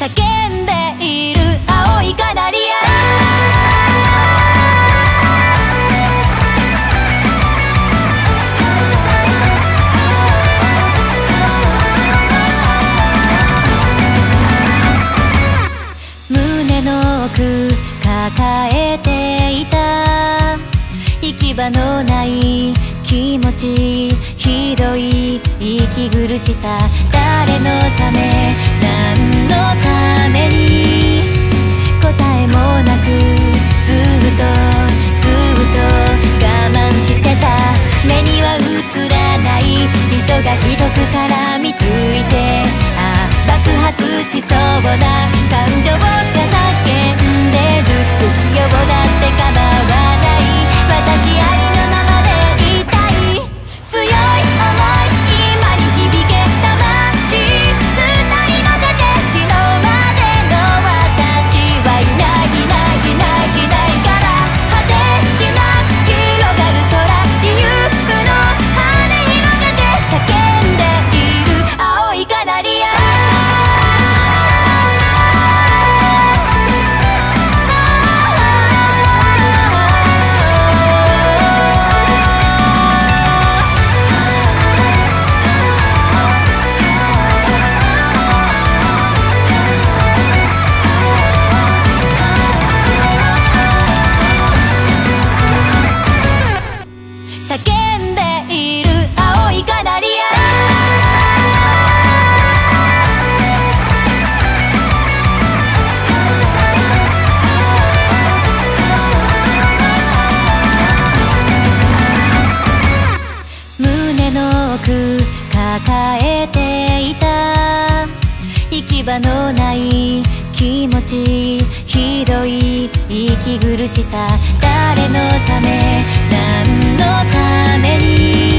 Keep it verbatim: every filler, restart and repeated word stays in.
叫んでいる青いカナリア。胸の奥抱えていた行き場のない気持ち、ひどい息苦しさ、誰のため何のために答えもなくずっとずっと我慢してた。目には映らない人がひどく絡みついて、ああ爆発しそうな感情が叫んでる。不要だって構わない、私ありのままでいたい。強い想い今に響け魂、歌に乗せて昨日までの私はいないいないいないいないから、果てしなく広がる空、自由の羽広げて叫んでいる青いカナリア。叫んでいる青いカナリア。胸の奥抱えていた行き場のない気持ち、ひどい息苦しさ、誰のため何のために